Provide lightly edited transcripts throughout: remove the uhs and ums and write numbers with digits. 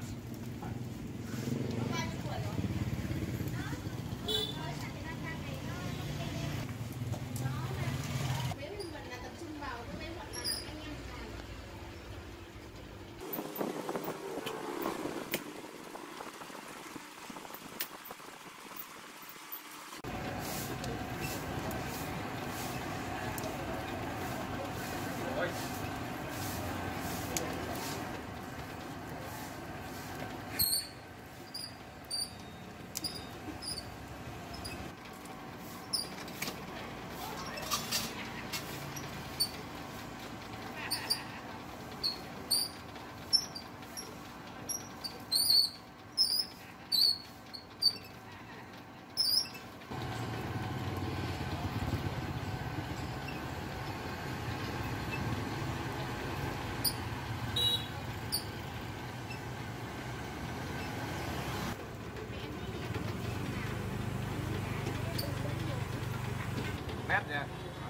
Mét nha.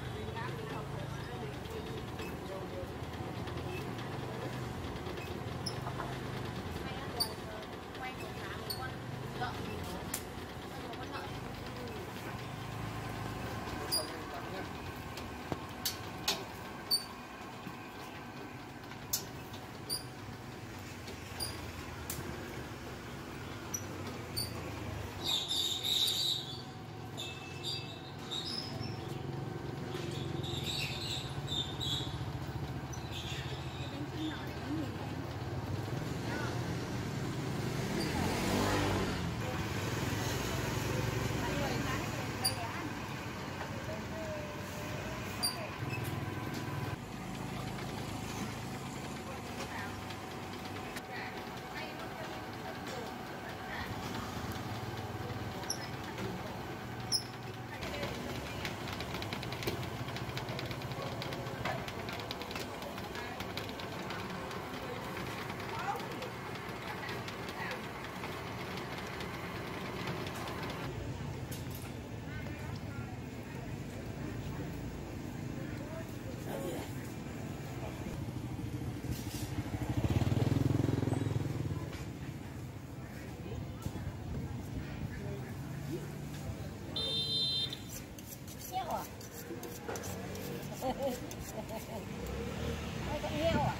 Ôi, con heo à?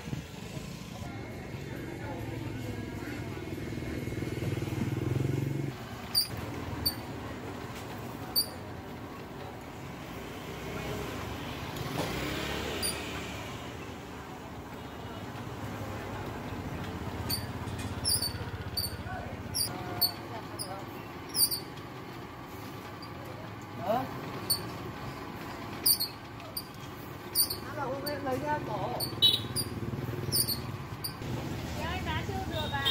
Lấy ra cổ. Chị ơi, giá chưa được à?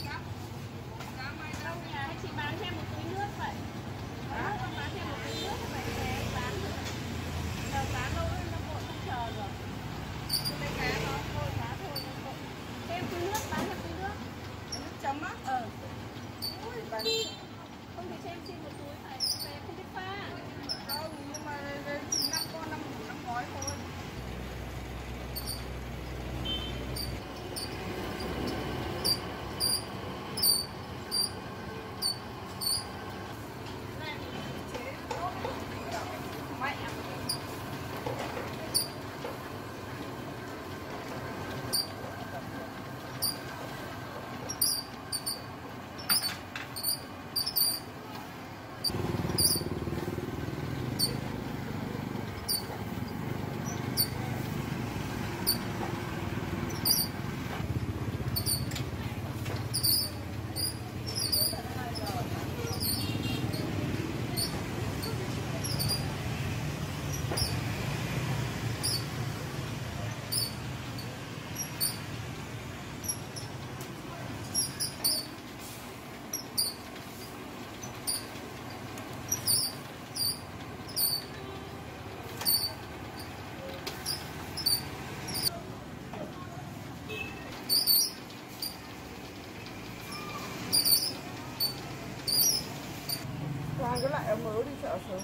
Đâu nhà chị bán cho em một túi nước vậy. Con bán cho em một túi nước vậy để bán được. Giờ bán đâu nó vội không chờ được. Tôi lấy cá nó thôi, cá thôi. Em túi nước, bán cho túi nước. Nước chấm á? Ui, bán không thì cho em xin một túi phải về không biết pha. Không, nhưng mà 5 con 5 gói thôi. Toàn cái lại ông mới đi chợ sớm.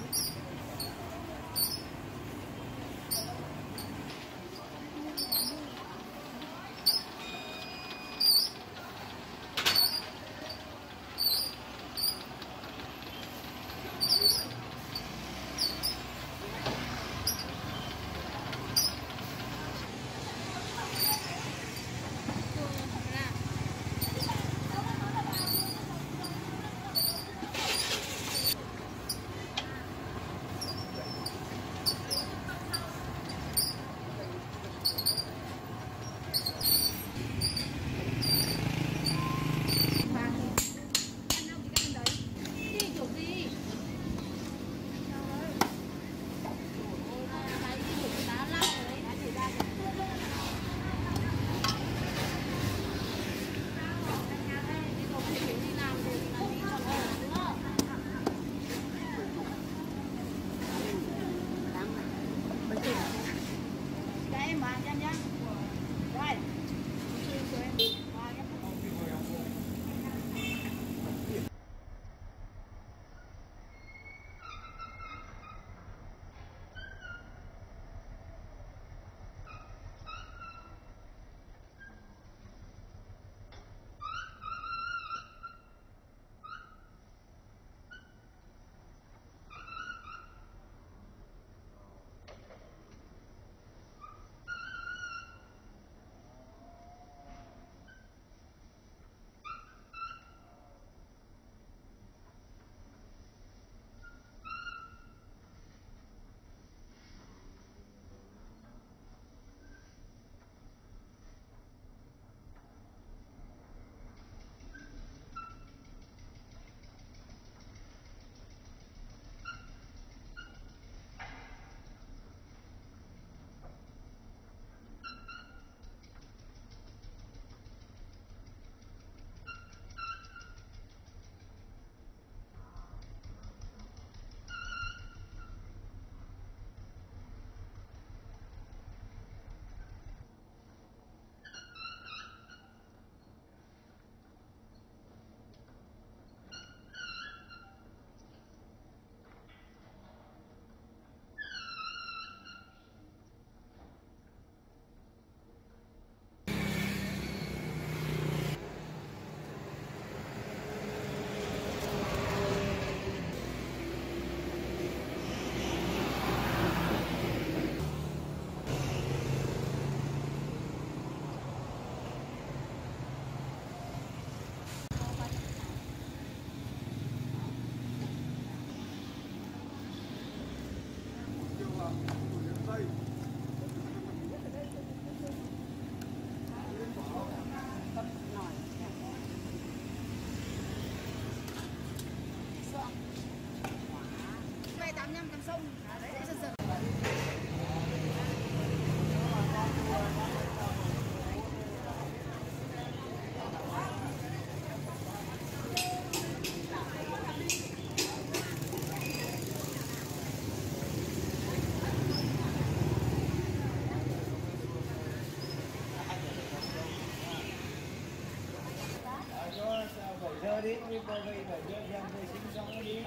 đi, đi bờ về phải đưa ra vệ sinh xong nó đi.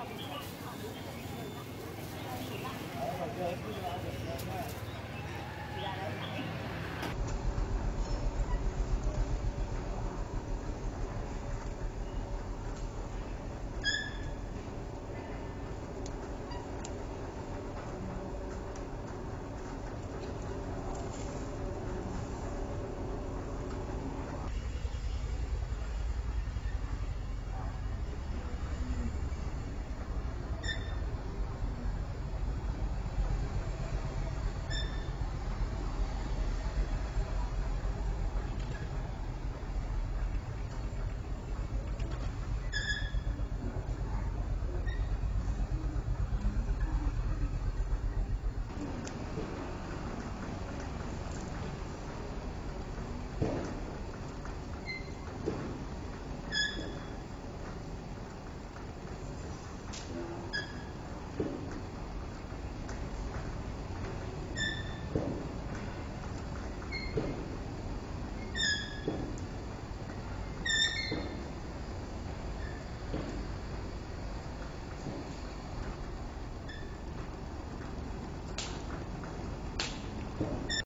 Phải đưa hết cái đó được rồi.